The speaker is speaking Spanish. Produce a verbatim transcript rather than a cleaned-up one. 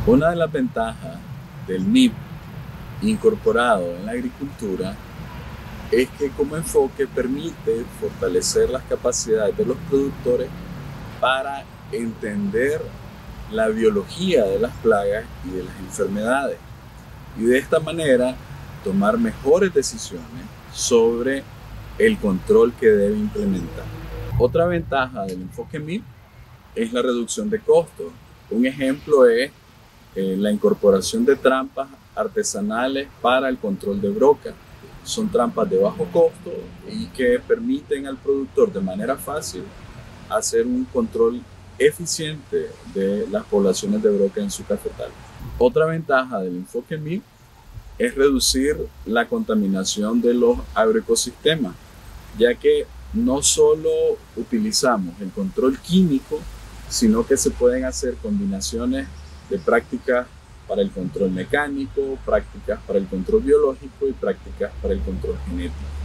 Una de las ventajas del M I P incorporado en la agricultura es que como enfoque permite fortalecer las capacidades de los productores para entender la biología de las plagas y de las enfermedades, y de esta manera tomar mejores decisiones sobre el control que debe implementar. Otra ventaja del enfoque M I P es la reducción de costos. Un ejemplo es eh, la incorporación de trampas artesanales para el control de broca. Son trampas de bajo costo y que permiten al productor de manera fácil hacer un control eficiente de las poblaciones de broca en su cafetal. Otra ventaja del enfoque M I P es reducir la contaminación de los agroecosistemas, ya que no solo utilizamos el control químico, sino que se pueden hacer combinaciones de prácticas para el control mecánico, prácticas para el control biológico y prácticas para el control genético.